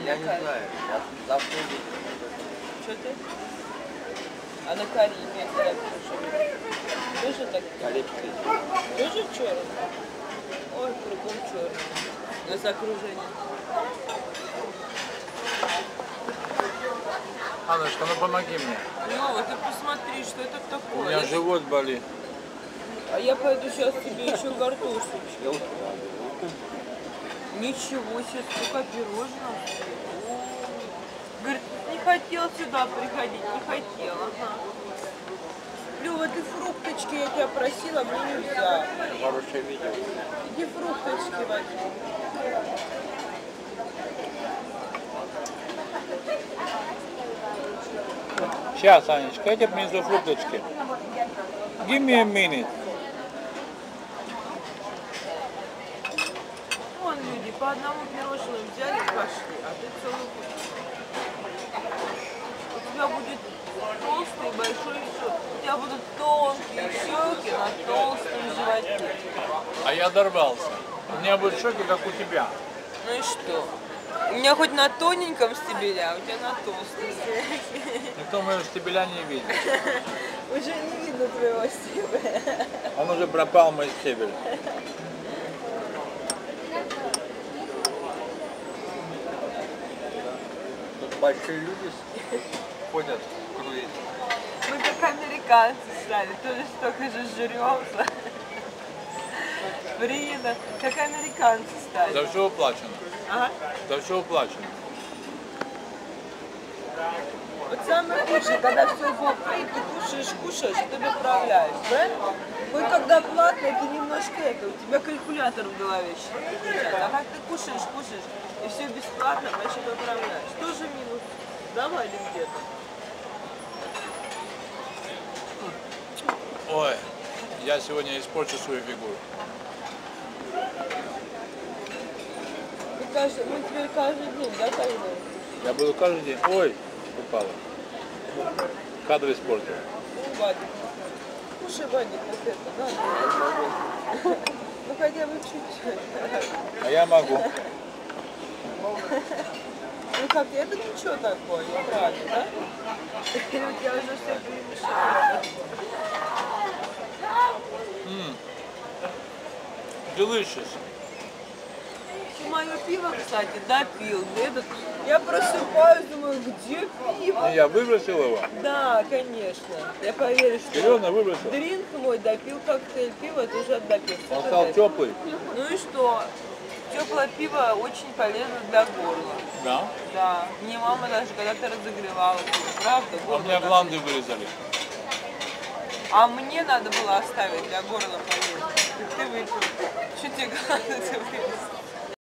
Я не знаю. Завтра буду. Что ты? А на Карибе когда кушали? Тоже так? Карибский. Тоже черный? Ой, кругом черный. У нас окружение. Аннушка, ну помоги мне. Ну, ты посмотри, что это У такое. меня живот болит. А я пойду сейчас тебе еще картошечку. Ничего себе, сколько пирожных. Говорит, не хотел сюда приходить, не хотел. Ага. Лёва, ты фрукточки, я тебя просила, мне нельзя. Хорошее видео. Иди фрукточки возьми. Сейчас, Анечка, я тебе принесу фрукточки. Give me a minute. Вон люди по одному пирожному взяли и пошли, а ты целую кучу. У тебя будет толстый большой щек. У тебя будут тонкие щеки на толстом животе. А я дорвался. У меня будет шоки, как у тебя. Ну и что? У меня хоть на тоненьком стебеле, а у тебя на толстом стебеле. Никто моего стебеля не видит. Уже не видно твоего стебеля. Он уже пропал, мой стебель. Тут большие люди ходят, круизом. Мы как американцы стали, тоже столько же жремся. Приедно, как американцы стали. За все уплачено. Ага. За все уплачено. Вот самое лучшее, когда все фри, ты кушаешь, и ты доправляешь, правильно? Вот когда платно, ты немножко это, у тебя калькулятор в голове считает. А как ты кушаешь, и все бесплатно, значит доправляешь. Тоже минус. Давай или где-то. Ой, я сегодня испорчу свою фигуру. Мы теперь каждый день, да, каждый? Я буду каждый день. Ой, упала. Кадр испортил. Вадик. Кушай, Вадик, вот это, да? Ну хотя бы чуть-чуть. А я могу. Ну как, это ничего такое, правда, да? Или у тебя уже все перемешало? Delicious. Мое пиво, кстати, допил. Я просыпаюсь, думаю, где пиво? И я выбросил его. Да, конечно. Я поверю, что Серьезно выбросил. дринк мой допил коктейль пива, это уже допил. Он стал теплый. Ну и что? Теплое пиво очень полезно для горла. Да. Да. Мне мама даже когда-то разогревала. Правда? А горло мне так- гланды вырезали. А мне надо было оставить для горла полезно. И ты выпил. Что тебе главное, ты вырез?